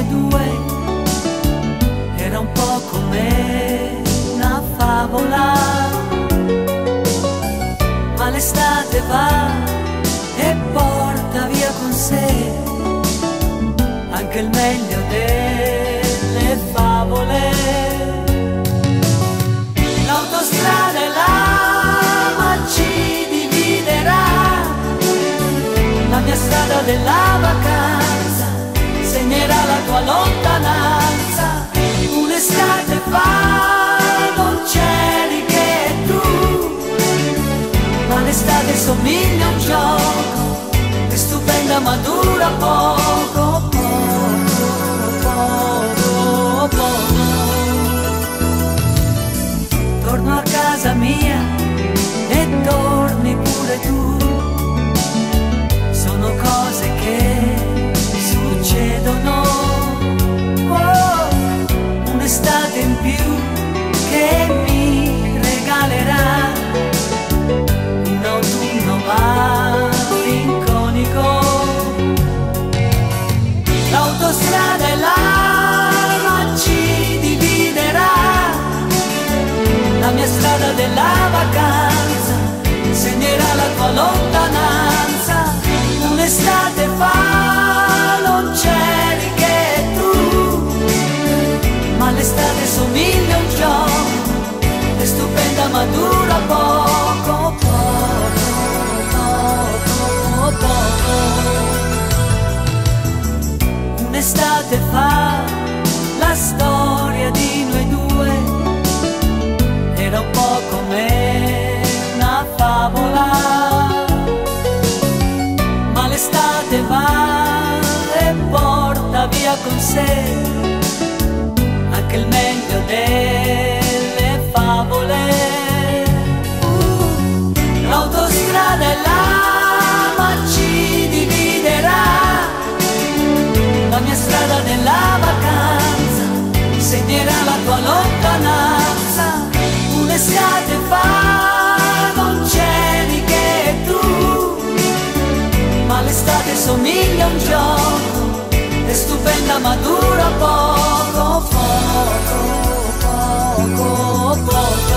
noi due era un po' come una favola, ma l'estate va e porta via con sé anche il meglio delle favole. L'autostrada e l'ama ci dividerà, la mia strada della vacanza segnerà la tua lontananza. Un'estate fa non c'eri che tu, ma l'estate somiglia a un gioco, è stupenda ma dura poco, poco, poco. Torno a casa mia e torni pure tu, sono cose che succedono. Oh, un'estate in più che mi regalerà un autunno malinconico. L'autostrada e l'ama ci dividerà, la mia strada della vacanza segnerà la tua lontananza. Un'estate fa non c'eri che tu, ma l'estate somiglia a un gioco, è stupenda ma dura poco, poco, poco, poco. Un'estate fa la storia di noi due era un po' come una favola, ma l'estate va e porta via con sé anche il meglio delle favole. L'autostrada e l'ama ci dividerà, la mia strada della vacanza segnerà la tua lontananza. Un'estate fa non c'eri che tu, ma l'estate somiglia a un gioco, è stupenda ma dura poco, poco, poco, poco.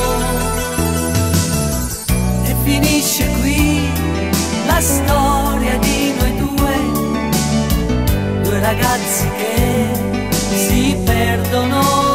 E finisce qui la storia di noi due, due ragazzi che si perdono.